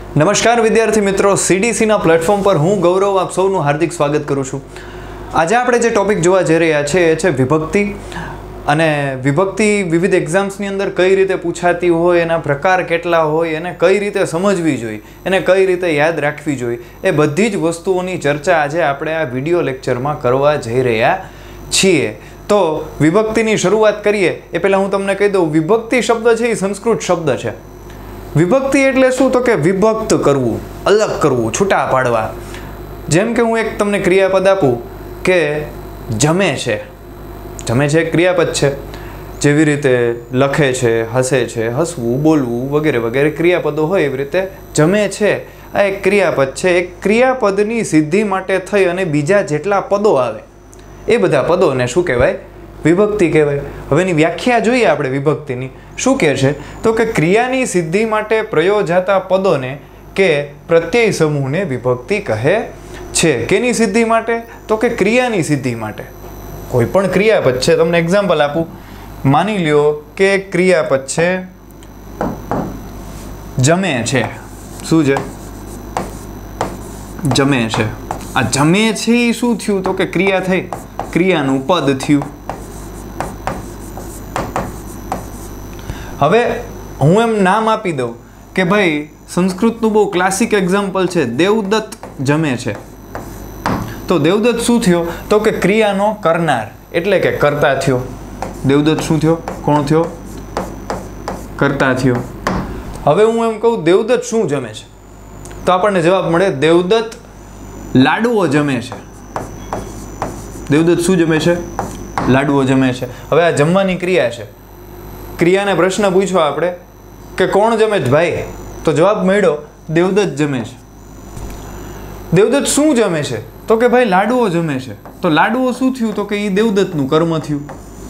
નમસ્કાર વિદ્યાર્થી મિત્રો, સીડીસીના પ્લેટફોર્મ પર હું ગૌરવ આપ સૌનું હાર્દિક સ્વાગત કરું છું। આજે આપણે જે ટોપિક જોવા જઈ રહ્યા છે એ છે વિભક્તિ। અને વિભક્તિ વિવિધ એક્ઝામ્સની અંદર કઈ રીતે પૂછાતી હોય, એના પ્રકાર કેટલા હોય, એને કઈ રીતે સમજવી જોઈએ, એને કઈ રીતે યાદ રાખવી જોઈએ, એ બધી જ વસ્તુઓની ચર્ચા આજે આપણે આ વિડીયો લેક્ચરમાં કરવા જઈ રહ્યા છીએ। તો વિભક્તિની શરૂઆત કરીએ એ પહેલાં હું તમને કહી દઉં, વિભક્તિ શબ્દ છે એ સંસ્કૃત શબ્દ છે। વિભક્તિ એટલે શું? તો કે વિભક્ત કરવું, અલગ કરવું, છૂટા પાડવા। જેમ કે હું એક તમને ક્રિયાપદ આપું કે જમે છે। જમે છે એક ક્રિયાપદ છે, જેવી રીતે લખે છે, હસે છે, હસવું, બોલવું વગેરે વગેરે ક્રિયાપદો હોય એવી રીતે જમે છે આ એક ક્રિયાપદ છે। એક ક્રિયાપદની સિદ્ધિ માટે થઈ અને બીજા જેટલા પદો આવે એ બધા પદોને શું કહેવાય? વિભક્તિ કહેવાય। હવે એની વ્યાખ્યા જોઈએ આપણે વિભક્તિની। શું કહે છે? તો કે ક્રિયાની સિદ્ધિ માટે પ્રયોજાતા પદોને કે પ્રત્યય સમૂહને વિભક્તિ કહે છે। કેની સિદ્ધિ માટે? તો કે ક્રિયાની સિદ્ધિ માટે। કોઈ પણ ક્રિયાપદ છે, તમને એક્ઝામ્પલ આપું, માની લ્યો કે ક્રિયાપદ છે જમે છે। શું છે? જમે છે। આ જમે છે એ શું થયું? તો કે ક્રિયા થઈ, ક્રિયાનું પદ થયું। હવે હું એમ નામ આપી દઉં કે ભાઈ સંસ્કૃતનું બહુ ક્લાસિક એક્ઝામ્પલ છે દેવદત્ત જમે છે। તો દેવદત્ત શું થયો? તો કે ક્રિયાનો કરનાર એટલે કે કર્તા થયો। દેવદત્ત શું થયો? કોણ થયો? કર્તા થયો। હવે હું એમ કહું દેવદત્ત શું જમે છે, તો આપણને જવાબ મળે દેવદત્ત લાડુઓ જમે છે। દેવદત્ત શું જમે છે? લાડુઓ જમે છે। હવે આ જમવાની ક્રિયા છે, ક્રિયાને પ્રશ્ન પૂછ્યો આપણે કે કોણ જમે છે ભાઈ? તો જવાબ મળ્યો દેવદત્ત જમે છે। દેવદત્ત શું જમે છે? તો કે ભાઈ લાડુઓ જમે છે। તો લાડુઓ શું થયું? તો કે એ દેવદત્તનું કર્મ થયું।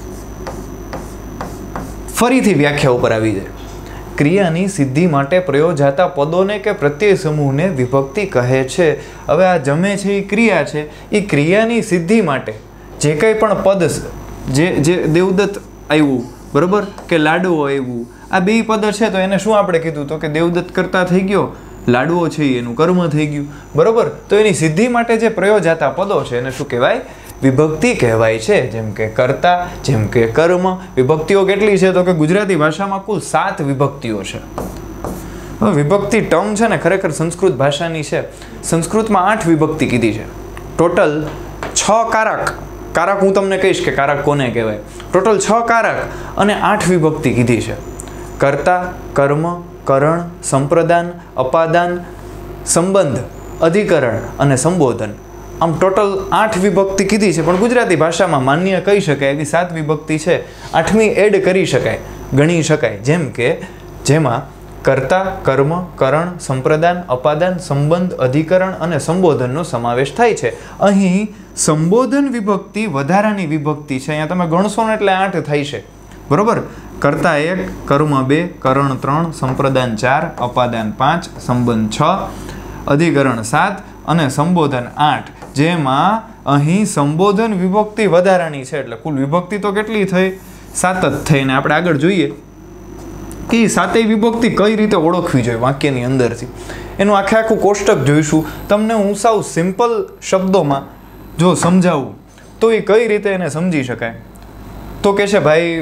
ફરીથી વ્યાખ્યા ઉપર આવી જાય, ક્રિયાની સિદ્ધિ માટે પ્રયોજાતા પદોને કે પ્રત્યય સમૂહને વિભક્તિ કહે છે। હવે આ જમે છે એ ક્રિયા છે, એ ક્રિયાની સિદ્ધિ માટે જે કંઈ પણ પદ જે દેવદત્ત આવ્યું, બરોબર, કે લાડુઓ આવ્યું, આ બે પદ છે તો એને શું આપણે કીધું? તો કે દેવદત્ત કરતા થઈ ગયો, લાડુઓ છે એનું કર્મ થઈ ગયું, બરોબર। તો એની સિદ્ધિ માટે જે પ્રયોજાતા પદો છે એને શું કહેવાય? વિભક્તિ કહેવાય છે। જેમ કે કર્તા, જેમ કે કર્મ। વિભક્તિઓ કેટલી છે? તો કે ગુજરાતી ભાષામાં કુલ 7 વિભક્તિઓ છે। વિભક્તિ ટર્મ છે ને ખરેખર સંસ્કૃત ભાષાની છે। સંસ્કૃતમાં 8 વિભક્તિ કીધી છે। ટોટલ 6 કારક, કારક હું તમને કહીશ કે કારક કોને કહેવાય। ટોટલ 6 કારક અને 8 વિભક્તિ કીધી છે। કર્તા, કર્મ, કરણ, સંપ્રદાન, અપાદાન, સંબંધ, અધિકરણ અને સંબોધન, આમ ટોટલ 8 વિભક્તિ કીધી છે। પણ ગુજરાતી ભાષામાં માન્ય કહી શકાય એવી 7 વિભક્તિ છે। 8મી એડ કરી શકાય, ગણી શકાય। જેમ કે જેમાં કર્તા, કર્મ, કરણ, સંપ્રદાન, અપાદાન, સંબંધ, અધિકરણ અને સંબોધનનો સમાવેશ થાય છે। અહીં સંબોધન વિભક્તિ વધારાની વિભક્તિ છે। અહીંયા તમે ગણશો ને એટલે 8 થાય છે, બરોબર। કર્તા 1, કર્મ 2, કરણ 3, સંપ્રદાન 4, અપાદાન 5, સંબંધ 6, અધિકરણ 7 અને સંબોધન 8। જેમાં અહીં સંબોધન વિભક્તિ વધારાની છે, એટલે કુલ વિભક્તિ તો કેટલી થઈ? 7 જ થઈ। ને આપણે આગળ જોઈએ કે 7 વિભક્તિ કઈ રીતે ઓળખવી જોઈએ વાક્યની અંદરથી, એનું આખું કોષ્ટક જોઈશું। તમને હું સાવ સિમ્પલ શબ્દોમાં જો સમજાવું તો એ કઈ રીતે એને સમજી શકાય? તો કે છે ભાઈ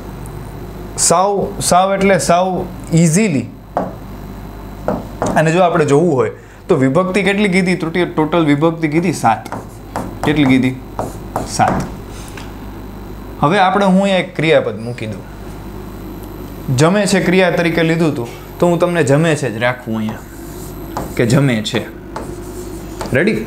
સાવ એટલે સાવ ઇઝીલી। અને જો આપણે જોવું હોય તો વિભક્તિ કેટલી કીધી? ટોટલ વિભક્તિ કીધી 7। કેટલી કીધી? 7। હવે આપણે હું અહીંયા એક ક્રિયાપદ મૂકી દઉં, જમે છે ક્રિયા તરીકે લીધું હતું, તો હું તમને જમે છે જ રાખવું અહીંયા કે જમે છે। રેડી?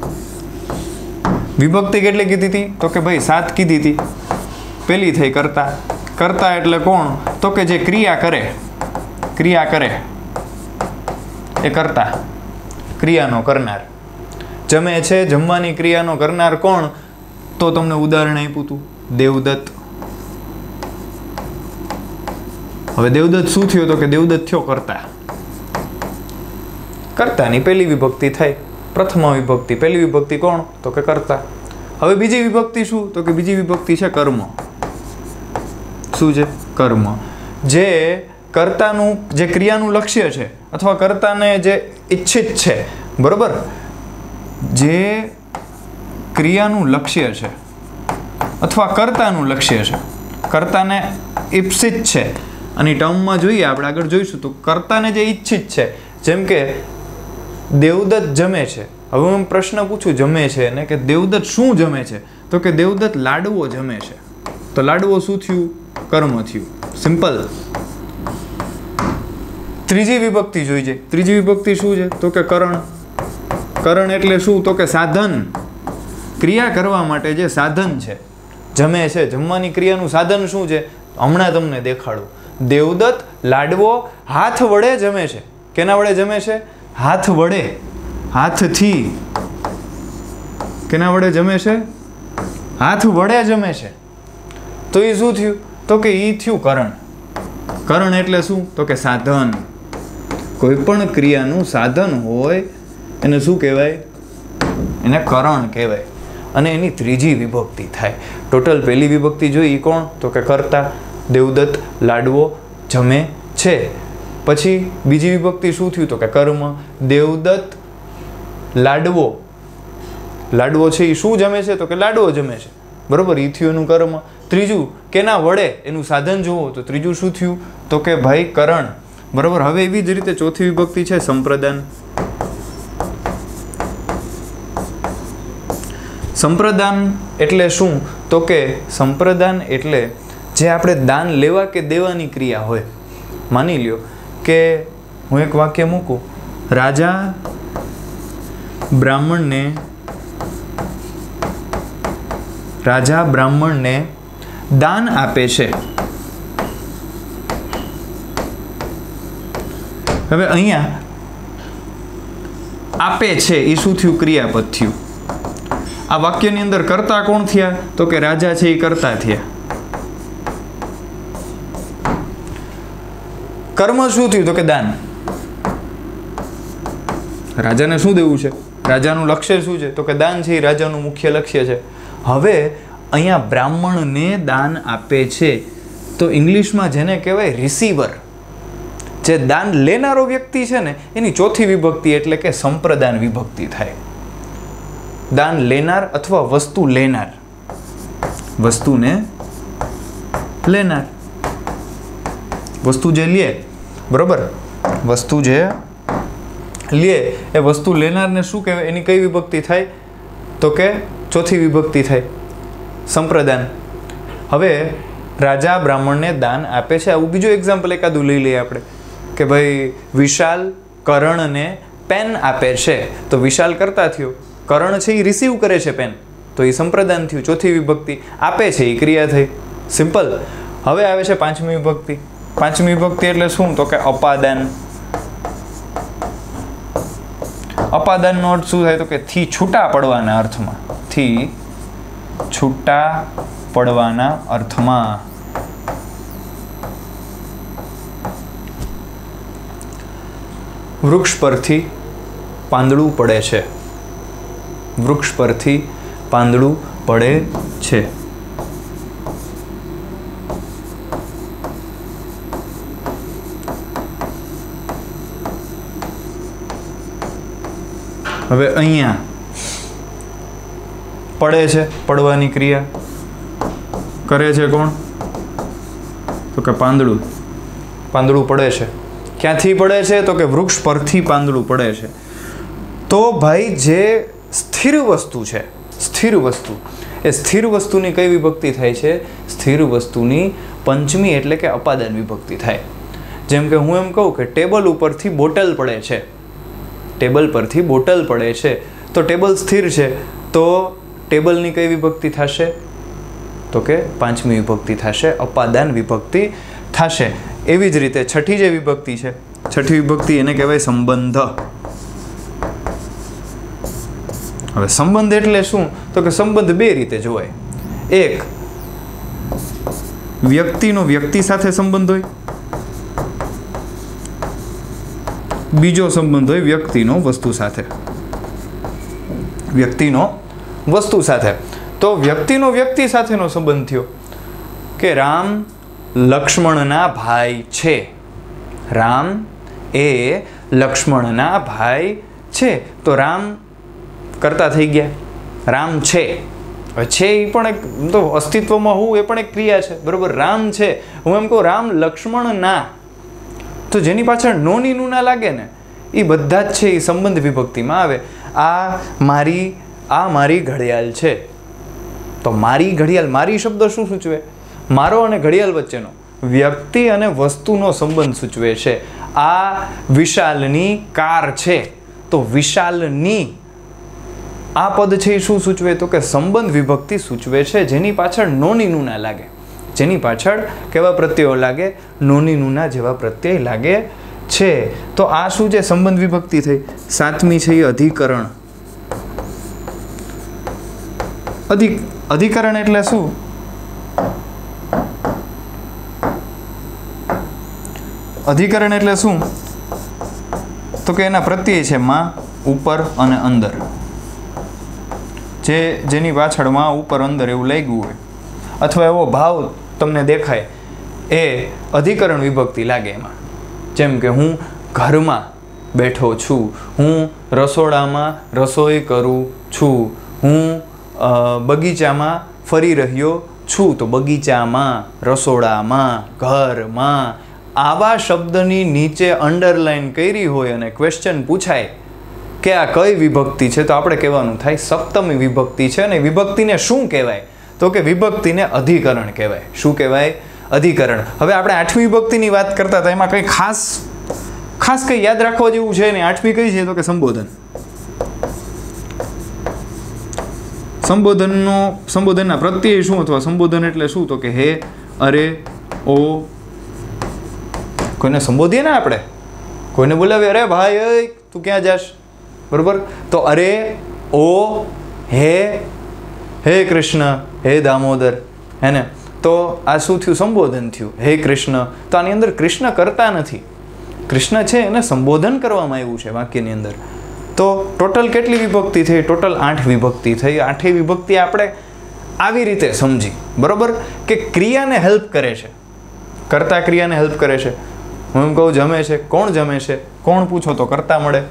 વિભક્તિ કેટલી કીધી હતી? તો કે ભાઈ 7 કીધી હતી। પેલી થઈ કર્તા। કર્તા એટલે કોણ? તો કે જે ક્રિયા કરે, ક્રિયા કરે એ કર્તા, ક્રિયાનો કરનાર। જમે છે, જમવાની ક્રિયાનો કરનાર કોણ? તો તમને ઉદાહરણ આપ્યું હતું દેવદત્ત। હવે દેવદત્ત શું થયો? તો કે દેવદત્ત થયો કર્તા। કર્તાની પહેલી વિભક્તિ થઈ, પ્રથમ વિભક્તિ। પહેલી વિભક્તિ કોણ? તો કે કર્તા। હવે બીજી વિભક્તિ શું? તો કે બીજી વિભક્તિ છે કર્મ। શું છે? કર્મ। જે કર્તાનું જે ક્રિયાનું લક્ષ્ય છે અથવા કર્તાને જે ઈચ્છિત છે, બરોબર, જે ક્રિયાનું લક્ષ્ય છે અથવા કર્તાનું લક્ષ્ય છે, કર્તાને ઈપ્સિત છે, અને ટર્મમાં જોઈએ આપણે આગળ જોઈશું તો કર્તાને જે ઈચ્છિત છે, જેમ કે દેવદત્ત જમે છે. હવે હું પ્રશ્ન પૂછું જમે છે ને કે દેવદત્ત શું જમે છે, તો કે દેવદત્ત લાડવો જમે છે. તો લાડવો શું થયું? કર્મ થયું. સિમ્પલ. ત્રીજી વિભક્તિ જોઈ જાય. ત્રીજી વિભક્તિ શું છે? તો કે કરણ. કરણ એટલે શું? તો કે સાધન. ક્રિયા કરવા માટે જે સાધન છે. જમે છે, જમવાની ક્રિયાનું સાધન શું છે? હમણાં તમને દેખાડું. દેવદત્ત લાડવો હાથ વડે જમે છે. કેના વડે જમે છે? હાથ વડે. હાથથી. કેના વડે જમે છે? હાથ વડે જમે છે. તો એ શું થયું? તો કે એ થયું કરણ. કરણ એટલે શું? તો કે સાધન. કોઈ પણ ક્રિયાનું સાધન હોય એને શું કહેવાય? એને કરણ કહેવાય. અને એની ત્રીજી વિભક્તિ થાય. ટોટલ પહેલી વિભક્તિ જોઈ કોણ? તો કે કર્તા. દેવદત્ત લાડવો જમે છે. પછી બીજી વિભક્તિ શું થયું? તો કે કર્મ. દેવદત્ત લાડવો. લાડવો છે એ શું જમે છે? તો કે લાડવો જમે છે. બરોબર, એ થયું એનું કર્મ. ત્રીજું કેના વડે એનું સાધન જોવો તો ત્રીજું શું થયું? તો કે ભાઈ કરણ. બરોબર. હવે એવી જ રીતે ચોથી વિભક્તિ છે સંપ્રદાન. સંપ્રદાન એટલે શું? તો કે સંપ્રદાન એટલે જે આપણે દાન લેવા કે દેવાની ક્રિયા હોય. માની લ્યો કે હું એક વાક્ય મૂકું, રાજા બ્રાહ્મણને દાન આપે છે. હવે અહીંયા આપે છે એ શું થયું? ક્રિયાપદ થયું. આ વાક્યની અંદર કર્તા કોણ થયા? તો કે રાજા છે એ કર્તા થયા. કર્મ શું થયું? તો કે દાન. રાજાને શું દેવું છે? રાજાનું લક્ષ્ય શું છે? તો કે દાન છે એ રાજાનું મુખ્ય લક્ષ્ય છે. હવે અહીંયા બ્રાહ્મણને દાન આપે છે તો ઇંગ્લિશમાં જેને કહેવાય રિસીવર, જે દાન લેનારો વ્યક્તિ છે ને એની ચોથી વિભક્તિ એટલે કે સંપ્રદાન વિભક્તિ થાય. દાન લેનાર અથવા વસ્તુ લેનાર. વસ્તુને લેનાર. વસ્તુ જે લે, બરોબર, વસ્તુ જે લે એ વસ્તુ લેનારને શું કહેવાય? એની કઈ વિભક્તિ થાય? તો કે ચોથી વિભક્તિ થાય, સંપ્રદાન. હવે રાજા બ્રાહ્મણને દાન આપે છે. આવું બીજું એક્ઝામ્પલ એકાદું લઈ લઈએ આપણે કે ભાઈ વિશાલ કરણને પેન આપે છે. તો વિશાલ કરતા થયો, કરણ છે એ રિસીવ કરે છે પેન, તો એ સંપ્રદાન થયું. ચોથી વિભક્તિ. આપે છે એ ક્રિયા થઈ. સિમ્પલ. હવે આવે છે પાંચમી વિભક્તિ. પાંચમી વિભક્તિ એટલે શું? તો કે અપાદાન. અપાદાનનો અર્થ શું થાય? તો કે થી છૂટા પડવાના અર્થમાં. થી છૂટા પડવાના અર્થમાં. વૃક્ષ પરથી પાંદડું પડે છે. વૃક્ષ પરથી પાંદડું પડે છે. હવે અહીંયા પડે છે, પડવાની ક્રિયા કરે છે કોણ? તો કે પાંદડું. પાંદડું પડે છે. ક્યાંથી પડે છે? તો કે વૃક્ષ પરથી પાંદડું પડે છે. તો ભાઈ જે સ્થિર વસ્તુ છે, સ્થિર વસ્તુ, એ સ્થિર વસ્તુની કઈ વિભક્તિ થાય છે? સ્થિર વસ્તુની પંચમી એટલે કે અપાદાન વિભક્તિ થાય. જેમ કે હું એમ કહું કે ટેબલ ઉપરથી બોટલ પડે છે. ટેબલ પરથી બોટલ પડે છે તો ટેબલ સ્થિર છે, તો ટેબલની કઈ વિભક્તિ થશે? તો કે પાંચમી વિભક્તિ થશે, અપાદાન વિભક્તિ થશે. એવી જ રીતે છઠ્ઠી જે વિભક્તિ છે, છઠ્ઠી વિભક્તિ એને કહેવાય સંબંધ. હવે સંબંધ એટલે શું? તો કે સંબંધ બે રીતે જોવાય. એક, વ્યક્તિનો વ્યક્તિ સાથે સંબંધ હોય. બીજો સંબંધ હોય વ્યક્તિનો વસ્તુ સાથે. વ્યક્તિનો વસ્તુ સાથે. તો વ્યક્તિનો વ્યક્તિ સાથેનો સંબંધ થયો કે રામ લક્ષ્મણના ભાઈ છે. રામ એ લક્ષ્મણના ભાઈ છે. તો રામ કરતા થઈ ગયા, રામ છે. હવે છે એ પણ એક તો અસ્તિત્વમાં હોવું એ પણ એક ક્રિયા છે, બરાબર. રામ છે, હું એમ કહું રામ લક્ષ્મણના, તો જેની પાછળ નોની નું ના લાગે ને એ બધા જ છે એ સંબંધ વિભક્તિમાં આવે. આ મારી ઘડિયાળ છે, તો મારી ઘડિયાળ, મારી શબ્દ શું સૂચવે? મારો અને ઘડિયાળ વચ્ચેનો વ્યક્તિ અને વસ્તુનો સંબંધ સૂચવે છે. આ વિશાલની કાર છે, તો વિશાલની આ પદ છે એ શું સૂચવે? તો કે સંબંધ વિભક્તિ સૂચવે છે, જેની પાછળ નોની નું ના લાગે, જેની પાછળ કેવા પ્રત્યયો લાગે? નોની નું ના જેવા પ્રત્યય લાગે છે. તો આ શું છે? સંબંધ વિભક્તિ થઈ. સાતમી છે એ અધિકરણ. અધિકરણ એટલે શું? અધિકરણ એટલે શું? તો કે એના પ્રત્યય છે માં, ઉપર અને અંદર. જેની પાછળ માં, ઉપર, અંદર એવું લાગ્યું હોય અથવા એવો ભાવ તમને દેખાય એ અધિકરણ વિભક્તિ લાગે એમાં. જેમ કે હું ઘરમાં બેઠો છું, હું રસોડામાં રસોઈ કરું છું, હું બગીચામાં ફરી રહ્યો છું, તો બગીચામાં, રસોડામાં, ઘરમાં. આવા શબ્દની નીચે અંડરલાઈન કરી હોય અને ક્વેશ્ચન પૂછાય કે આ કઈ વિભક્તિ છે, તો આપણે કહેવાનું થાય સપ્તમી વિભક્તિ છે. અને વિભક્તિને શું કહેવાય? તો કે વિભક્તિને અધિકરણ કહેવાય. શું કહેવાય? અધિકરણ. હવે આપણે આઠમી વિભક્તિની વાત કરતા હતા, એમાં કંઈ ખાસ કંઈ યાદ રાખવા જેવું છે ને? આઠમી કઈ છે? તો કે સંબોધન. સંબોધનના પ્રત્યય શું અથવા સંબોધન એટલે શું? તો કે હે, અરે, ઓ. કોઈને સંબોધીએ ને આપણે, કોઈને બોલાવીએ, અરે ભાઈ તું ક્યાં જાશ, બરોબર? તો અરે, ઓ, હે કૃષ્ણ, હે દામોદર, હે ને? તો આ શું થયું? સંબોધન થયું. હે કૃષ્ણ. તો આની અંદર કૃષ્ણ કરતા નથી, કૃષ્ણ છે એને સંબોધન કરવામાં આવ્યું છે વાક્યની અંદર. તો ટોટલ કેટલી વિભક્તિ થઈ? ટોટલ 8 વિભક્તિ થઈ. 8 વિભક્તિ આપણે આવી રીતે સમજી, બરોબર? કે ક્રિયાને હેલ્પ કરે છે, કરતા ક્રિયાને હેલ્પ કરે છે. હું એમ કહું જમે છે, કોણ જમે છે? કોણ પૂછો તો કરતા મળે.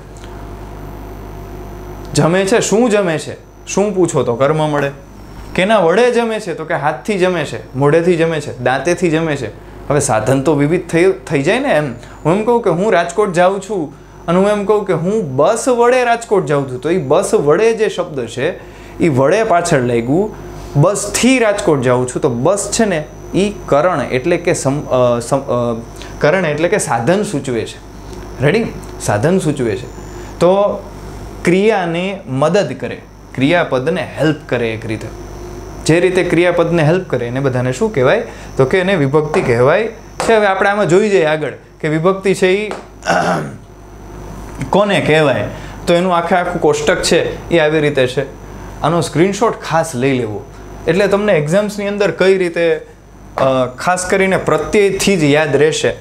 જમે છે, શું જમે છે? શું પૂછો તો કર્મ મળે. કેના વડે જમે છે? તો કે હાથથી જમે છે, મોઢેથી જમે છે, દાંતેથી જમે છે. હવે સાધન તો વિવિધ થઈ જાય ને. એમ હું એમ કહું કે હું રાજકોટ જાઉં છું અને હું એમ કહું કે હું બસ વડે રાજકોટ જાઉં છું, તો એ બસ વડે જે શબ્દ છે એ વડે પાછળ લાગ્યું, બસથી રાજકોટ જાઉં છું, તો બસ છે ને એ કરણ એટલે કે કરણ એટલે કે સાધન સૂચવે છે. રેડી? સાધન સૂચવે છે. તો ક્રિયાને મદદ કરે, ક્રિયાપદને હેલ્પ કરે. એક રીતે જે રીતે ક્રિયાપદને હેલ્પ કરે એને બધાને શું કહેવાય? તો કે એને વિભક્તિ કહેવાય છે. હવે આપણે આમાં જોઈ જઈએ આગળ કે વિભક્તિ છે એ કોને કહેવાય. તો એનું આખું કોષ્ટક છે એ આવી રીતે છે. આનો સ્ક્રીનશોટ ખાસ લઈ લેવો, એટલે તમને એક્ઝામ્સની અંદર કઈ રીતે ખાસ કરીને પ્રત્યયથી જ યાદ રહેશે.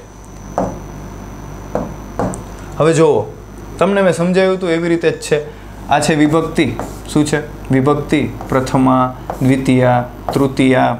હવે જુઓ, તમને મેં સમજાવ્યું હતું એવી રીતે જ છે. આ છે વિભક્તિ. શું છે? વિભક્તિ. પ્રથમા, દ્વિતીયા, તૃતીયા,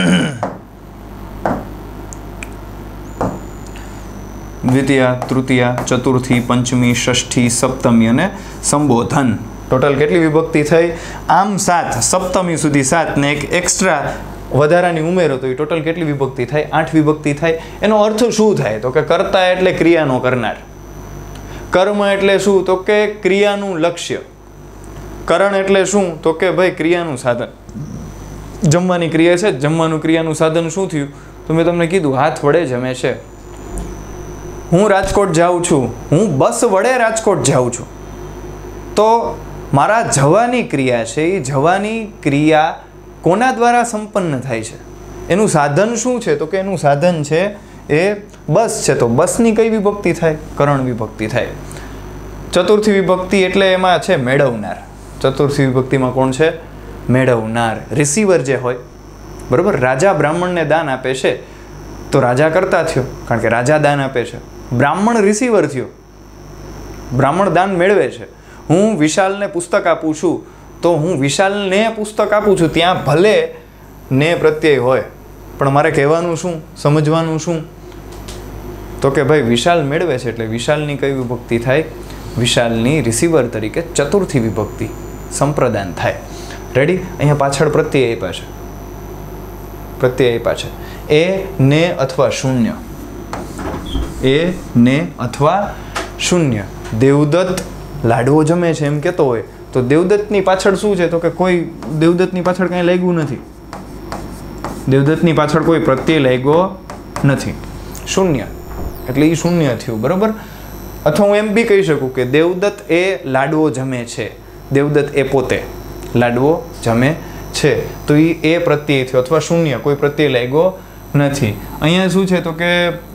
તૃતીયા, ચતુર્થી, પંચમી, ષષ્ઠી, સપ્તમી અને સંબોધન. ટોટલ કેટલી વિભક્તિ થઈ? આમ 7, સપ્તમી સુધી 7 ને એક એક્સ્ટ્રા વધારાની ઉમેરો તો એ ટોટલ કેટલી વિભક્તિ થાય? 8 વિભક્તિ થાય. એનો અર્થ શું થાય? તો કે કર્તા એટલે ક્રિયાનો કરનાર, કર્મ એટલે શું? તો કે ક્રિયાનું લક્ષ્ય, કરણ એટલે શું? તો કે ભાઈ ક્રિયાનું સાધન. જમવાની ક્રિયા છે, જમવાનું ક્રિયાનું સાધન શું થયું? તો મેં તમને કીધું હાથ વડે જમે છે. હું રાજકોટ જાઉં છું, હું બસ વડે રાજકોટ જાઉં છું. તો મારા જવાની ક્રિયા છે એ જવાની ક્રિયા કોના દ્વારા સંપન્ન થાય છે? એનું સાધન શું છે? તો કે એનું સાધન છે એ બસ છે. તો બસની કઈ વિભક્તિ થાય? કરણ વિભક્તિ થાય. ચતુર્થી વિભક્તિ એટલે એમાં છે મેળવનાર. ચતુર્થી વિભક્તિમાં કોણ છે? મેળવનાર, રિસીવર જે હોય, બરોબર? રાજા બ્રાહ્મણને દાન આપે છે તો રાજા કરતા થયો, કારણ કે રાજા દાન આપે છે. બ્રાહ્મણ રિસીવર થયો, બ્રાહ્મણ દાન મેળવે છે. હું વિશાલને પુસ્તક આપું છું તો હું વિશાલને પુસ્તક આપું છું. ત્યાં ભલે ને પ્રત્યય હોય, પણ મારે કહેવાનું શું, સમજવાનું શું? તો કે ભાઈ વિશાલ મેળવે છે એટલે વિશાલની કઈ વિભક્તિ થાય? વિશાલની રિસીવર તરીકે ચતુર્થી વિભક્તિ સંપ્રદાન થાય. રેડી? અહીંયા પાછળ પ્રત્યય આપ્યા છે. એ, ને અથવા શૂન્ય. એ, ને અથવા શૂન્ય. દેવદત્ત લાડવો જમે છે એમ કહેતો હોય તો દેવદત્તની પાછળ શું છે? તો કે કોઈ દેવદત્તની પાછળ કાંઈ લાગ્યું નથી. દેવદત્તની પાછળ કોઈ પ્રત્યય લાગ્યો નથી. શૂન્ય એટલે એ શૂન્ય થયું. બરાબર? અથવા હું એમ બી કહી શકું કે દેવદત્ત એ લાડવો જમે છે. દેવદત્ત એ પોતે લાડવો જમે છે તો એ પ્રત્યય થયો અથવા શૂન્ય, કોઈ પ્રત્યય લાગ્યો નથી. અહીંયા શું છે? તો કે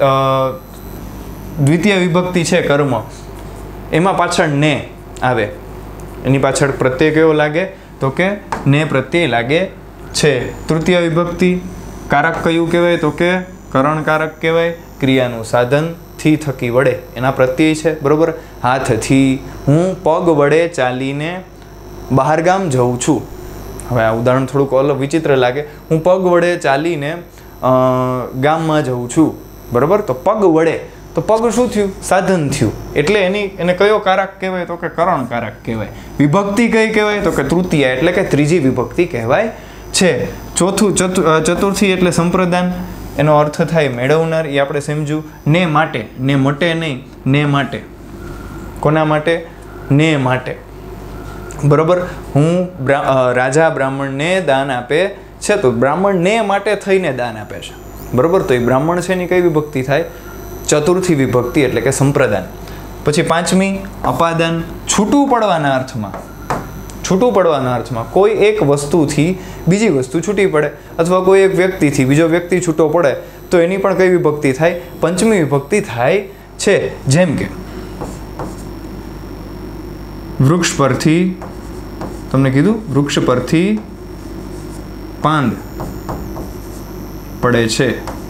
દ્વિતીય વિભક્તિ છે કર્મ, એમાં પાછળ ને આવે. એની પાછળ પ્રત્યય કયો લાગે? તો કે ને પ્રત્યય લાગે છે. તૃતીય વિભક્તિ કારક કયું કહેવાય? તો કે કરણ કારક કહેવાય. ક્રિયાનું સાધન થી થકી વડે એના પ્રત્યય છે. બરોબર? હાથથી. હું પગ વડે ચાલીને બહારગામ જઉં છું. હવે આ ઉદાહરણ થોડુંક અલગ વિચિત્ર લાગે. હું પગ વડે ચાલીને ગામમાં જઉં છું. બરોબર? તો પગ વડે, તો પગ શું થયું? સાધન થયું. એટલે એને કયો કારક કહેવાય? તો કે કરણ કારક કહેવાય. વિભક્તિ કઈ કહેવાય? તો કે તૃતીય એટલે કે ત્રીજી વિભક્તિ કહેવાય છે. ચતુર્થી એટલે સંપ્રદાન, એનો અર્થ થાય મેળવનાર. એ આપણે સમજ્યું. ને માટે, ને મટે નહીં, ને માટે. કોના માટે? ને માટે. બરોબર? હું રાજા બ્રાહ્મણને દાન આપે છે તો બ્રાહ્મણ ને માટે થઈને દાન આપે છે. બરોબર? તો એ બ્રાહ્મણ છે એની કઈ વિભક્તિ થાય? ચતુર્થી વિભક્તિ એટલે કે સંપ્રદાન. પછી પાંચમી અપાદાન, છૂટું પડવાના અર્થમાં. છૂટું પડવાના અર્થમાં કોઈ એક વસ્તુથી બીજી વસ્તુ છૂટી પડે અથવા કોઈ એક વ્યક્તિથી બીજો વ્યક્તિ છૂટો પડે તો એની પણ કઈ વિભક્તિ થાય? પંચમી વિભક્તિ થાય છે. જેમ કે વૃક્ષ પરથી, તમને કીધું વૃક્ષ પરથી પાંદ પડે છે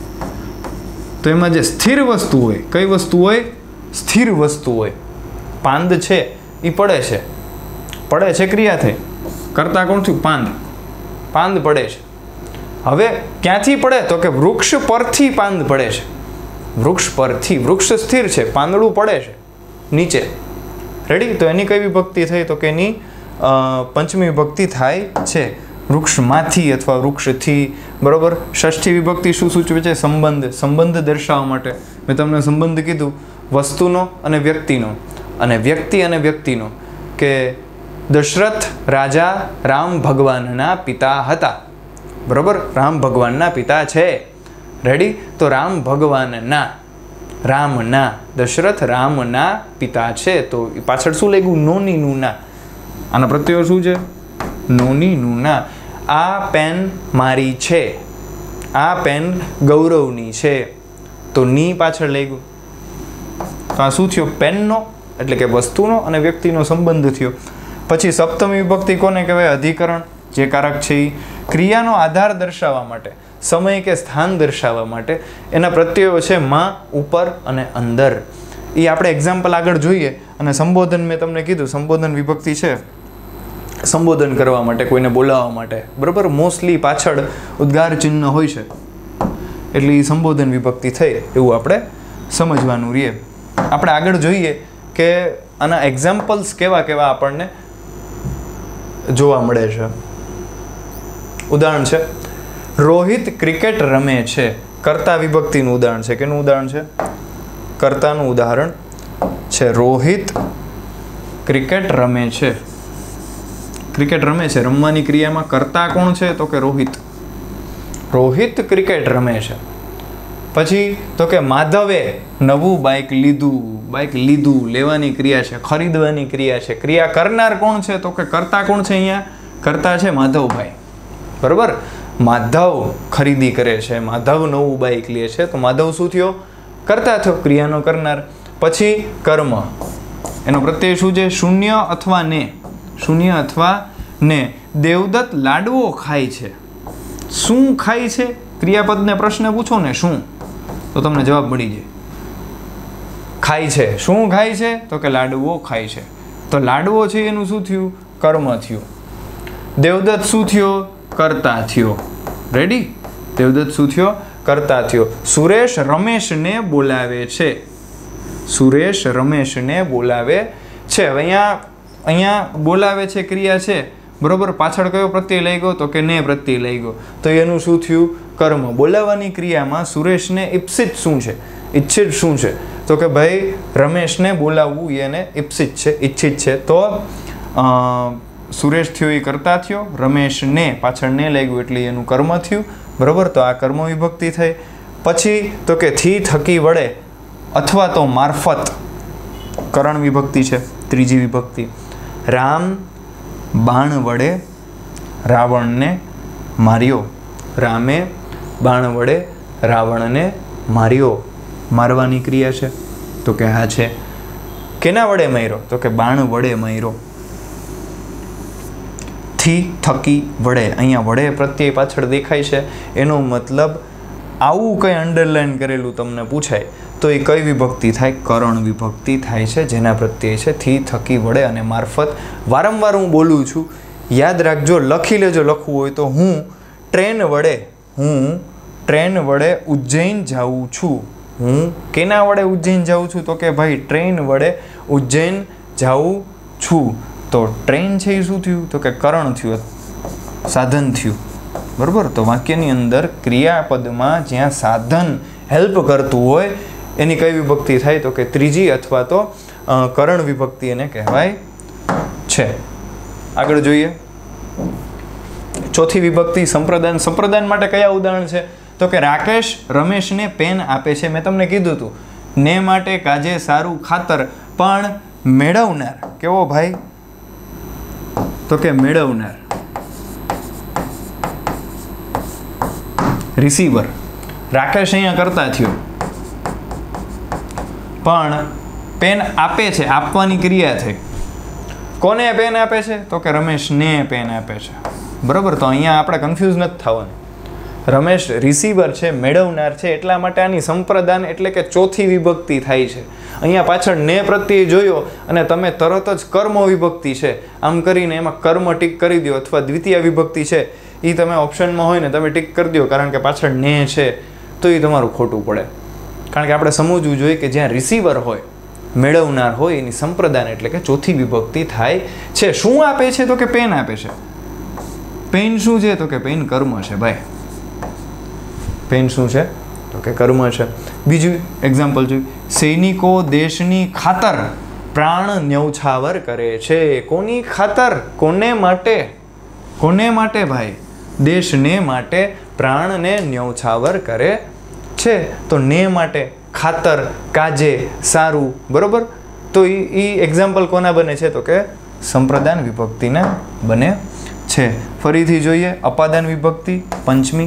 તો એમાં જે સ્થિર વસ્તુ હોય, કઈ વસ્તુ હોય? સ્થિર વસ્તુ હોય. પાંદ છે એ પડે છે. પડે છે ક્રિયા થઈ, કરતા કોણ થયું? પાંદ. પાંદ પડે છે. હવે ક્યાંથી પડે? તો કે વૃક્ષ પરથી પાંદ પડે છે. વૃક્ષ પરથી. વૃક્ષ સ્થિર છે, પાંદડું પડે છે નીચે. રેડી? તો એની કઈ વિભક્તિ થઈ? તો કે એની પંચમી વિભક્તિ થાય છે. વૃક્ષમાંથી અથવા વૃક્ષથી. બરોબર? ષષ્ઠી વિભક્તિ શું સૂચવે છે? સંબંધ. સંબંધ દર્શાવવા માટે મેં તમને સંબંધ કીધું વસ્તુનો અને વ્યક્તિનો, અને વ્યક્તિ અને વ્યક્તિનો. કે દશરથ રાજા રામ ભગવાનના પિતા હતા. બરોબર? રામ ભગવાનના પિતા છે. રેડી? તો રામ ભગવાનના, રામના, દશરથ રામના પિતા છે તો પાછળ શું લાગ્યું? નોની નુના. આના પ્રત્યય શું છે? નોની નુના. આ પેન મારી છે. આ પેન ગૌરવની છે તો ની પાછળ લાગ્યું. તો આ શું થયો? પેનનો એટલે કે વસ્તુનો અને વ્યક્તિનો સંબંધ થયો. પછી સપ્તમી વિભક્તિ કોને કહેવાય? અધિકરણ. જે કારક છે એ ક્રિયાનો આધાર દર્શાવવા માટે, સમય કે સ્થાન દર્શાવવા માટે એના પ્રત્યયો છે માં, ઉપર અને અંદર. એ આપણે એક્ઝામ્પલ આગળ જોઈએ. અને સંબોધન મેં તમને કીધું, સંબોધન વિભક્તિ છે સંબોધન કરવા માટે, કોઈને બોલાવવા માટે. બરાબર? મોસ્ટલી પાછળ ઉદ્ગાર ચિહ્ન હોય છે એટલે એ સંબોધન વિભક્તિ થઈ એવું આપણે સમજવાનું રહીએ. આપણે આગળ જોઈએ કે આના એક્ઝામ્પલ્સ કેવા કેવા આપણને જોવા મળે છે. ઉદાહરણ છે રોહિત ક્રિકેટ રમે છે. કર્તા વિભક્તિનું ઉદાહરણ છે. કેનું ઉદાહરણ છે? કર્તાનું ઉદાહરણ છે. રોહિત ક્રિકેટ રમે છે. ક્રિકેટ રમે છે. રમવાની ક્રિયામાં કર્તા કોણ છે? તો કે રોહિત. રોહિત ક્રિકેટ રમે છે. પછી તો કે માધવે નવું બાઇક લીધું. બાઇક લીધું લેવાની ક્રિયા છે, ખરીદવાની ક્રિયા છે. ક્રિયા કરનાર કોણ છે? તો કે કર્તા કોણ છે? અહીંયા કર્તા છે માધવભાઈ. બરોબર? માધવ ખરીદી કરે છે, માધવ નવું બાઇક લે છે તો માધવ શું થયો? કર્તા થયો, ક્રિયાનો કરનાર. પછી કર્મ, એનો પ્રત્યય શું છે? શૂન્ય અથવા ને. શૂન્ય અથવા ને. દેવદત્ત લાડવો ખાય છે. શું ખાય છે? ક્રિયાપદને પ્રશ્ન પૂછો ને શું, તો તમને જવાબ મળી જાય. ખાય છે. શું ખાય છે? તો કે લાડવો ખાય છે. તો લાડવો છે એનું શું થયું? કર્મ થયું. દેવદત્ત શું થયો? કર્તા થયો. રેડી? દેવદત્ત શું થયો? કરતા થયો. સુરેશ રમેશને બોલાવે છે. સુરેશ રમેશને બોલાવે છે. હવે અહીંયા બોલાવે છે ક્રિયા છે, બરોબર. પાછળ કયો પ્રત્યય લઈ ગયો? તો કે ને પ્રત્યય લઈ ગયો. તો એનું શું થયું? કર્મ. બોલાવવાની ક્રિયામાં સુરેશને ઈપ્સિત શું છે? ઈચ્છિત શું છે? તો કે ભાઈ રમેશને બોલાવવું એને ઈપ્સિત છે, ઈચ્છિત છે. તો સુરેશ થયો એ કરતા થયો, રમેશને પાછળ ને લઈ ગયું એટલે એનું કર્મ થયું, બરોબર. તો આ કર્મ વિભક્તિ થઈ. પછી તો કે થી, થકી, વડે અથવા તો મારફત, કરણ વિભક્તિ છે, ત્રીજી વિભક્તિ. રામ બાણ વડે રાવણને માર્યો. રામે બાણ વડે રાવણને માર્યો. મારવાની ક્રિયા છે તો કે હા છે. કેના વડે માર્યો? તો કે બાણ વડે માર્યો. થી, થકી, વડે. અહીંયા વડે પ્રત્યય પાછળ દેખાય છે, એનો મતલબ આવું કંઈ અંડરલાઈન કરેલું તમને પૂછાય તો એ કઈ વિભક્તિ થાય? કરણ વિભક્તિ થાય છે, જેના પ્રત્યય છે થી, થકી, વડે અને મારફત. વારંવાર હું બોલું છું, યાદ રાખજો, લખી લેજો. લખવું હોય તો હું ટ્રેન વડે ઉજ્જૈન જાઉં છું. હું કેના વડે ઉજ્જૈન જાઉં છું? તો કે ભાઈ ટ્રેન વડે ઉજ્જૈન જાઉં છું. તો ટ્રેન છે એ શું થયું? તો કે કરણ થયું, સાધન થયું, બરાબર. તો વાક્યની અંદર ક્રિયાપદમાં જ્યાં સાધન હેલ્પ કરતું હોય એની કઈ વિભક્તિ થાય? તો કે ત્રીજી અથવા તો કરણ વિભક્તિ એને કહેવાય છે. આગળ જોઈએ ચોથી વિભક્તિ સંપ્રદાન. સંપ્રદાન માટે કયા ઉદાહરણ છે? તો કે રાકેશ રમેશને પેન આપે છે. મેં તમને કીધું હતું ને માટે કાજે સારું ખાતર, પણ મેળવનાર કેવો ભાઈ? તો કે મેળવનાર, રિસીવર. રાકેશ અહીંયા કરતા થયો, પણ પેન આપે છે, આપવાની ક્રિયા થઈ. કોને પેન આપે છે? તો કે રમેશને પેન આપે છે, બરાબર. તો અહીંયા આપણે કન્ફ્યુઝ નથી થવાનું. રમેશ રિસીવર છે, મેળવનાર છે, એટલા માટે આની સંપ્રદાન એટલે કે ચોથી વિભક્તિ થાય છે. અહીંયા પાછળ ને પ્રત્યય જોયો અને તમે તરત જ કર્મ વિભક્તિ છે આમ કરીને એમાં કર્મ ટીક કરી દો, અથવા દ્વિતીય વિભક્તિ છે એ તમે ઓપ્શનમાં હોય ને તમે ટીક કરી દો, કારણ કે પાછળ ને છે તો એ તમારું ખોટું પડે. કારણ કે આપણે સમજવું જોઈએ કે જ્યાં રિસીવર હોય, મેળવનાર હોય, એની સંપ્રદાન એટલે કે ચોથી વિભક્તિ થાય છે. શું આપે છે? તો કે પેન આપે છે. પેન શું છે? તો કે પેન કર્મ છે ભાઈ. પેન શું છે? તો કે કર્મ છે. બીજું એક્ઝામ્પલ જોઈએ. સૈનિકો દેશની ખાતર પ્રાણ ન્યૌછાવર કરે છે. કોની ખાતર? કોને માટે? કોને માટે ભાઈ? દેશને માટે પ્રાણને ન્યૌછાવર કરે છે. તો ને માટે, ખાતર, કાજે, સારું, બરોબર. તો એ એક્ઝામ્પલ કોના બને છે? તો કે સંપ્રદાન વિભક્તિના બને છે. ફરીથી જોઈએ અપાદાન વિભક્તિ પંચમી.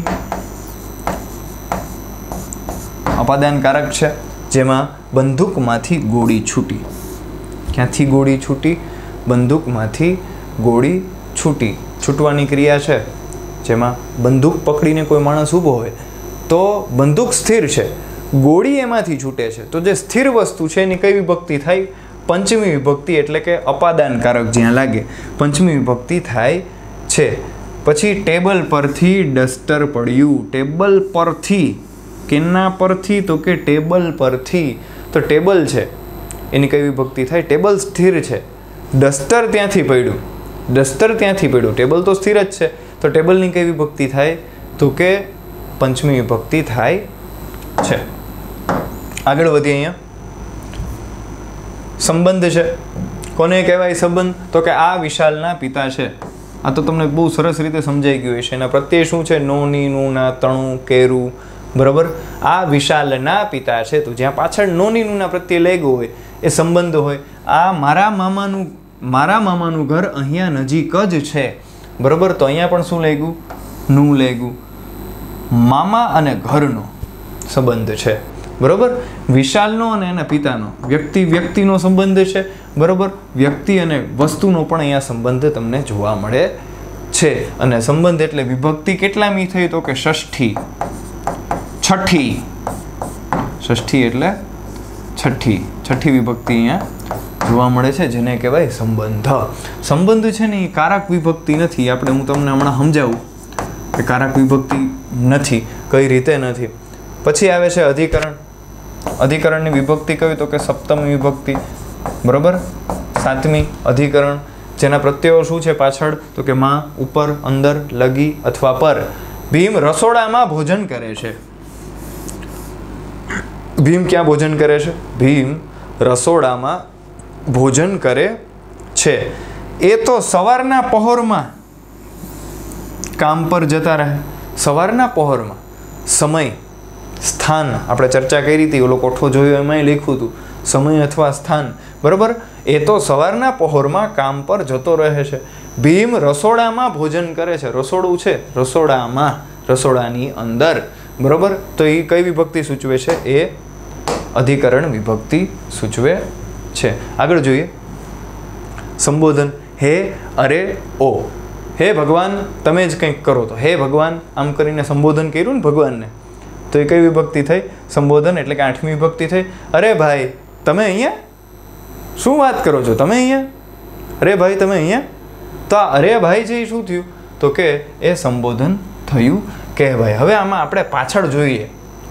અપાદાનકારક છે, જેમાં બંદૂકમાંથી ગોળી છૂટી. ક્યાંથી ગોળી છૂટી? બંદૂકમાંથી ગોળી છૂટી. છૂટવાની ક્રિયા છે, જેમાં બંદૂક પકડીને કોઈ માણસ ઊભો હોય તો બંદૂક સ્થિર છે, ગોળી એમાંથી છૂટે છે. તો જે સ્થિર વસ્તુ છે એની કઈ વિભક્તિ થાય? પંચમી વિભક્તિ, એટલે કે અપાદાનકારક જ્યાં લાગે પંચમી વિભક્તિ થાય છે. પછી ટેબલ પરથી ડસ્ટર પડ્યું. ટેબલ પરથી, કેના પરથી? તો કે ટેબલ પરથી. તો ટેબલ છે એની કઈ વિભક્તિ થાય? ટેબલ સ્થિર છે, ડસ્ટર ત્યાંથી પડ્યું. ડસ્ટર ત્યાંથી પડ્યું, ટેબલ તો સ્થિર જ છે. તો ટેબલની કઈ વિભક્તિ થાય? તો કે પંચમી વિભક્તિ થાય છે. આગળ વધીએ. અહીંયા સંબંધ છે. કોને કહેવાય સંબંધ? તો કે આ વિશાલના પિતા છે. આ તો તમને બહુ સરસ રીતે સમજાઈ ગયું છે. એના પ્રત્યય શું છે? નો, ની, નું, ના, તણું, કેરું, બરાબર. આ વિશાલના પિતા છે. તો જ્યાં પાછળ નો, ની, નું ના પ્રત્યય લઈ ગયો હોય એ સંબંધ હોય. આ મારા મામાનું ઘર અહીંયા નજીક જ છે, બરાબર. તો અહીંયા પણ શું લઈ ગયું? નું લઈ ગયું. મામા અને ઘરનો સંબંધ છે, બરાબર. વિશાલનો અને એના પિતાનો, વ્યક્તિનો સંબંધ છે, બરાબર. વ્યક્તિ અને વસ્તુનો પણ અહીંયા સંબંધ તમને જોવા મળે છે. અને સંબંધ એટલે વિભક્તિ કેટલામી થઈ? તો કે ષષ્ઠી. ષષ્ઠી એટલે છઠ્ઠી વિભક્તિ અહીંયા જોવા મળે છે, જેને કહેવાય સંબંધ. સંબંધ છે ને એ કારક વિભક્તિ નથી. હું તમને હમણાં સમજાવું કે કારક વિભક્તિ નથી, કઈ રીતે નથી. પછી આવે છે અધિકરણ. અધિકરણની વિભક્તિ કઈ તો કે સપ્તમી વિભક્તિ, બરોબર. સાતમી અધિકરણ, જેના પ્રત્યયો શું છે પાછળ તો કે માં, ઉપર, અંદર, લગી અથવા પર. ભીમ રસોડામાં ભોજન કરે છે. ભીમ ક્યાં ભોજન કરે છે? ભીમ રસોડામાં ભોજન કરે છે. એ તો સવારના પહોરમાં કામ પર જતા રહે. સવારના પહોરમાં સમય, સ્થાન આપણે ચર્ચા કરી હતી, ઓલો કોઠો જોયો એમાંય લખ્યું હતું સમય અથવા સ્થાન, બરોબર. એ તો સવારના પહોરમાં કામ પર જતો રહે છે. ભીમ રસોડામાં ભોજન કરે છે. રસોડું છે, રસોડામાં, રસોડાની અંદર, બરોબર. તો એ કઈ વિભક્તિ સૂચવે છે? એ અધિકરણ વિભક્તિ સૂચવે છે. આગળ જોઈએ સંબોધન. હે, અરે, ઓ. હે ભગવાન, તમે જ કંઈક કરો તો હે ભગવાન આમ કરીને સંબોધન કર્યું ને ભગવાનને, તો એ કઈ વિભક્તિ થઈ? સંબોધન, એટલે કે આઠમી વિભક્તિ થઈ. અરે ભાઈ તમે અહીંયા શું વાત કરો છો? તમે અહીંયા, અરે ભાઈ તમે અહીંયા. તો આ અરે ભાઈ છે એ શું થયું તો કે એ સંબોધન થયું કહેવાય. હવે આમાં આપણે પાછળ જોઈએ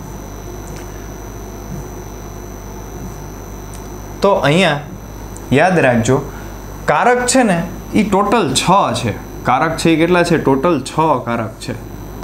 તો અહીંયા યાદ રાખજો, કારક છે ને એ ટોટલ 6 છે. કારક છે એ કેટલા છે? ટોટલ 6 કારક છે.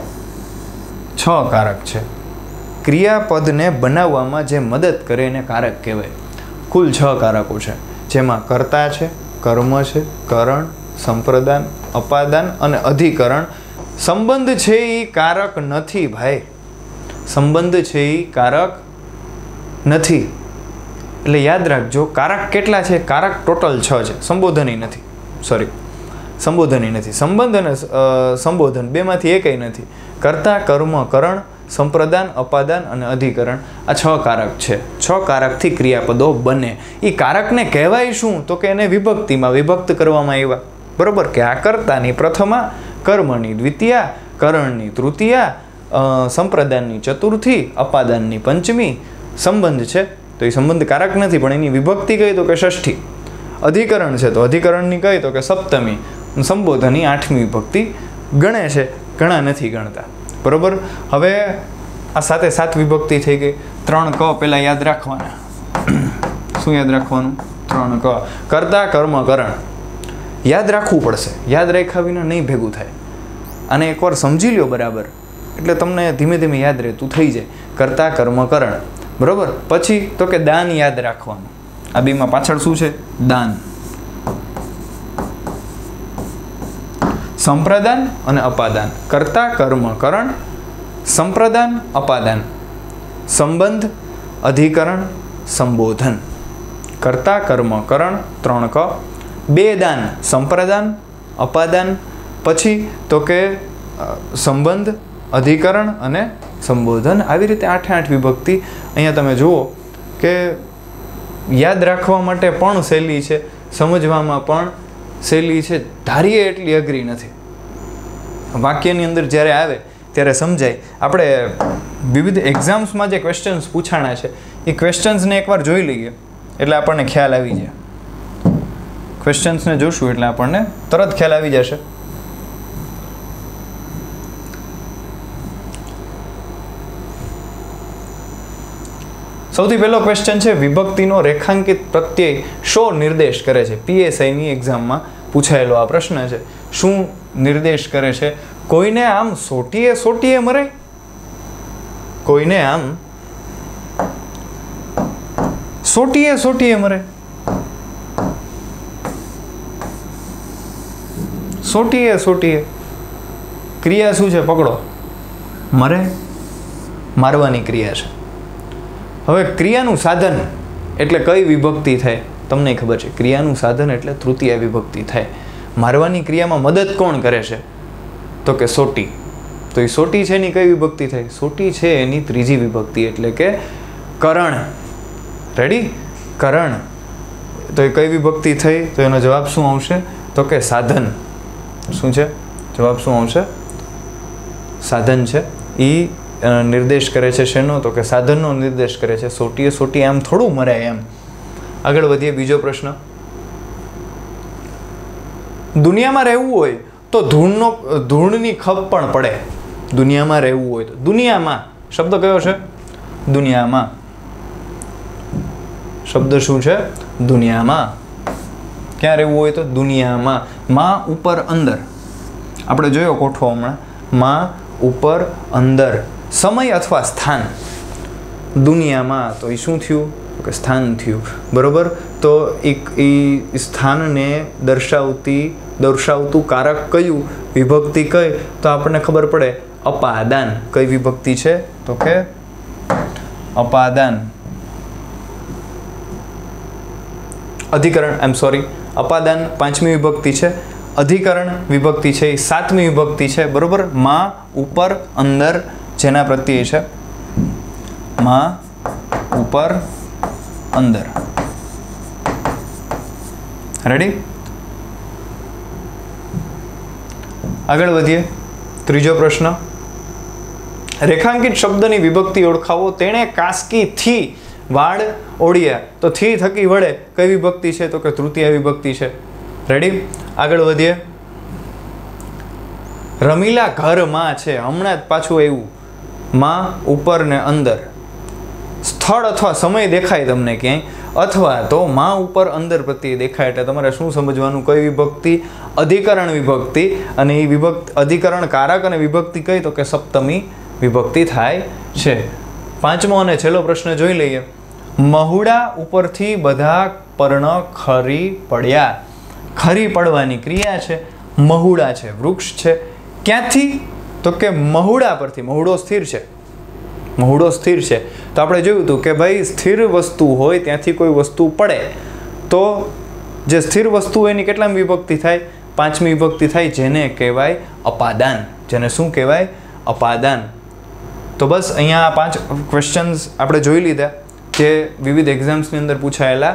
6 કારક છે. ક્રિયાપદને બનાવવામાં જે મદદ કરે એને કારક કહેવાય. કુલ 6 કારકો છે, જેમાં કર્તા છે, કર્મ છે, કરણ, સંપ્રદાન, અપાદાન અને અધિકરણ. સંબંધ છે એ કારક નથી ભાઈ, સંબંધ છે એ કારક નથી. એટલે યાદ રાખજો, કારક કેટલા છે? કારક ટોટલ 6 છે. સંબોધન નથી, સોરી, સંબોધન નથી. સંબંધ અને સંબોધન બેમાંથી એકય નથી. કર્તા, કર્મ, કરણ, સંપ્રદાન, અપાદાન અને અધિકરણ, આ 6 કારક છે. 6 કારકથી ક્રિયાપદો બને. એ કારકને કહેવાય શું તો કે એને વિભક્તિમાં વિભક્ત કરવામાં આવ્યા, બરોબર. કે આ કર્તાની પ્રથમા, કર્મની દ્વિતીયા, કરણની તૃતીયા, સંપ્રદાનની ચતુર્થી, અપાદાનની પંચમી. સંબંધ છે તો એ સંબંધ કારક નથી, પણ એની વિભક્તિ કઈ તો કે ષષ્ઠી. અધિકરણ છે તો અધિકરણની કઈ તો કે સપ્તમી. સંબોધનની 8મી વિભક્તિ ગણે છે, ઘણા નથી ગણતા, બરોબર. હવે આ સાથે 7 વિભક્તિ થઈ ગઈ. 3 ક પેલા યાદ રાખવાના. શું યાદ રાખવાનું? 3 ક. કર્તા, કર્મ, કરણ યાદ રાખવું પડશે. યાદ રાખ્યા વિના નહીં ભેગું થાય. આને એકવાર સમજી લ્યો બરાબર, એટલે તમને ધીમે ધીમે યાદ રહેતું થઈ જાય. કર્તા, કર્મ, કરણ, બરોબર. પછી તો કે દાન યાદ રાખવાનું. આ બેમાં પાછળ શું છે? દાન. સંપ્રદાન અને અપાદાન. કર્તા, કર્મ, કરણ, સંપ્રદાન, અપાદાન, સંબંધ, અધિકરણ, સંબોધન. કર્તા, કર્મ, કરણ 3 ક. 2 દાન, સંપ્રદાન, અપાદાન. પછી તો કે સંબંધ, અધિકરણ અને સંબોધન. આવી રીતે 8 વિભક્તિ. અહીંયા તમે જુઓ કે યાદ રાખવા માટે પણ સહેલી છે, સમજવામાં પણ સહેલી છે. ધારીએ એટલી અઘરી નથી. વાક્યની અંદર જ્યારે આવે ત્યારે સમજાય. આપણે વિવિધ એક્ઝામ્સમાં જે ક્વેશ્ચન્સ પૂછાણા છે એ ક્વેશ્ચન્સને એકવાર જોઈ લઈએ એટલે આપણને ખ્યાલ આવી જાય. ક્વેશ્ચન્સને જોશું એટલે આપણને તરત ખ્યાલ આવી જશે. સૌથી પહેલો ક્વેશ્ચન છે, વિભક્તિનો રેખાંકિત પ્રત્યય શો નિર્દેશ કરે છે? PSIની એક્ઝામમાં પૂછાયેલો આ પ્રશ્ન છે. શું નિર્દેશ કરે છે? કોઈને આમ સોટીએ સોટીએ મરે, કોઈને આમ સોટીએ સોટીએ મરે. સોટીએ સોટીએ ક્રિયા શું છે? પકડો. મરે, મારવાની ક્રિયા છે. હવે ક્રિયાનું સાધન એટલે કઈ વિભક્તિ થાય? તમને ખબર છે, ક્રિયાનું સાધન એટલે તૃતીય વિભક્તિ થાય. મારવાની ક્રિયામાં મદદ કોણ કરે છે? તો કે સોટી. તો એ સોટી છે એની કઈ વિભક્તિ થાય? સોટી છે એની ત્રીજી વિભક્તિ એટલે કે કરણ. રેડી? કરણ. તો એ કઈ વિભક્તિ થઈ? તો એનો જવાબ શું આવશે? તો કે સાધન. શું છે જવાબ? શું આવશે? સાધન છે. એ નિર્દેશ કરે છે શેનો? તો કે સાધનનો નિર્દેશ કરે છે. સોટીએ સોટી આમ થોડું મરાય એમ. આગળ વધીએ. બીજો પ્રશ્ન, દુનિયામાં રહેવું હોય તો ધૂળની ખપ પણ પડે. દુનિયામાં રહેવું હોય તો, દુનિયામાં શબ્દ કયો છે? દુનિયામાં. શબ્દ શું છે? દુનિયામાં. ક્યાં રહેવું હોય તો દુનિયામાં. માં ઉપર અંદર. આપણે જોયો કોઠો હમણાં. માં ઉપર અંદર. સમય અથવા સ્થાન. દુનિયામાં તો એ શું થયું? કે સ્થાન થયું. બરોબર. તો એ સ્થાનને દર્શાવતું કારક કયું? વિભક્તિ કઈ? તો આપણને ખબર પડે અપાદાન. કઈ વિભક્તિ છે? તો કે અપાદાન. અધિકરણ અપાદાન 5મી વિભક્તિ છે. અધિકરણ વિભક્તિ છે એ 7મી વિભક્તિ છે. બરોબર. માં ઉપર અંદર જેના પ્રત્યય છે. માં ઉપર અંદર. રેડી? આગળ વધીએ. ત્રીજો પ્રશ્ન. રેખાંકિત શબ્દની વિભક્તિ ઓળખાવો. તેણે કાસ્કી થી વાળ ઓળ્યા. તો થી થકી વડે કઈ વિભક્તિ છે? તો કે તૃતીય વિભક્તિ છે. રેડી? આગળ વધીએ. રમીલા ઘરમાં છે. હમણાં જ પાછું આવ્યું. માં ઉપર ને અંદર. સ્થળ અથવા સમય દેખાય તમને ક્યાંય, અથવા તો માં ઉપર અંદર પ્રત્યે દેખાય એટલે તમારે શું સમજવાનું? કઈ વિભક્તિ? અધિકરણ વિભક્તિ. અને એ અધિકરણ કારક અને વિભક્તિ કઈ? તો કે સપ્તમી વિભક્તિ થાય છે. 5મો અને છેલ્લો પ્રશ્ન જોઈ લઈએ. મહુડા ઉપરથી બધા પર્ણ ખરી પડ્યા. ખરી પડવાની ક્રિયા છે. મહુડા છે, વૃક્ષ છે. ક્યાંથી? તો કે મહુડા પરથી. મહુડો સ્થિર છે. મહુડો સ્થિર છે. તો આપણે જોયું હતું કે ભાઈ સ્થિર વસ્તુ હોય ત્યાંથી કોઈ વસ્તુ પડે તો જે સ્થિર વસ્તુ હોય એની કેટલામી વિભક્તિ થાય? 5મી વિભક્તિ થાય, જેને કહેવાય અપાદાન. જેને શું કહેવાય? અપાદાન. તો બસ અહીંયા 5 ક્વેશ્ચન્સ આપણે જોઈ લીધા જે વિવિધ એક્ઝામ્સની અંદર પૂછાયેલા,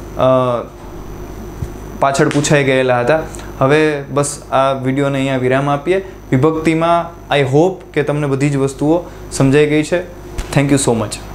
પાછળ પૂછાઈ ગયેલા હતા. હવે બસ આ વિડીયોને અહીંયા વિરામ આપીએ. વિભક્તિમાં આઈ હોપ કે તમને બધી જ વસ્તુઓ સમજાઈ ગઈ છે. Thank you so much.